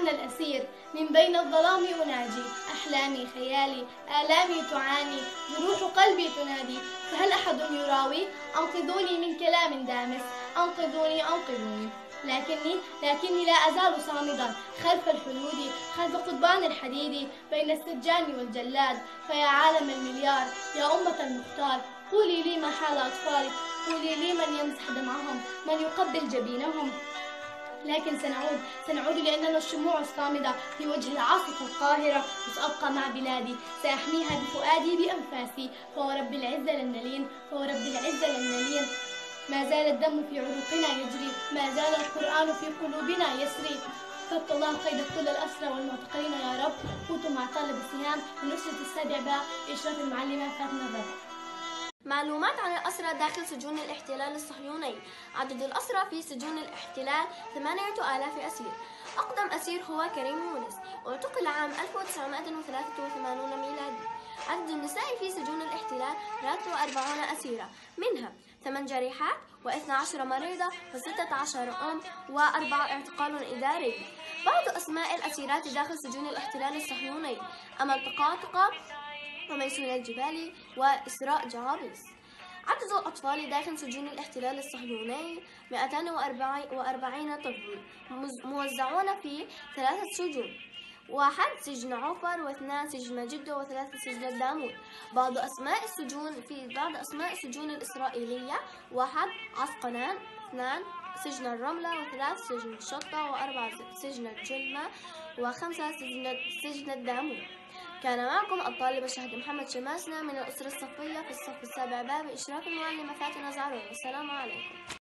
أنا الأسير، من بين الظلام أناجي، أحلامي خيالي آلامي تعاني، جروح قلبي تنادي، فهل أحد يراوي؟ أنقذوني من كلام دامس، أنقذوني أنقذوني. لكني لا أزال صامدا خلف الحدود، خلف قضبان الحديد، بين السجان والجلاد. فيا عالم المليار، يا أمة المختار، قولي لي ما حال أطفالي، قولي لي من يمسح دمعهم، من يقبل جبينهم. لكن سنعود لأننا الشموع الصامدة في وجه العاصفة القاهرة، وسأبقى مع بلادي، سأحميها بفؤادي بأنفاسي، فورب العزة لن نلين، فورب العزة لن نلين. ما زال الدم في عروقنا يجري، ما زال القرآن في قلوبنا يسري. فك الله قيد كل الأسرى والمعتقلين يا رب. كنت مع طالب السهام من أسرة السابع باء بإشراف المعلمة فاطمة الرب. معلومات عن الأسرى داخل سجون الاحتلال الصهيوني. عدد الأسرى في سجون الاحتلال 8000 أسير. أقدم أسير هو كريم يونس، اعتقل عام 1983 ميلادي. عدد النساء في سجون الاحتلال 43 أسيرة، منها 8 جريحات و12 مريضة و16 أم و4 اعتقال إداري. بعض أسماء الأسيرات داخل سجون الاحتلال الصهيوني: أمل طقاطقة، وميسونة الجبالي، وإسراء جعابيس. عدد الأطفال داخل سجون الاحتلال الصهيوني 240 طفل، موزعون في 3 سجون: 1 سجن عوفر، و2 سجن جدة، و3 سجن دامون. بعض أسماء السجون الإسرائيلية: 1 عسقلان، 2 سجن الرملة، و3 سجن الشطة، و4 سجن الجلمة، و5 سجن الدامون. كان معكم الطالبة شهد محمد شماسنا من الأسرة الصفية في الصف السابع باء بإشراف المعلمة فاطمة زعرور. والسلام عليكم.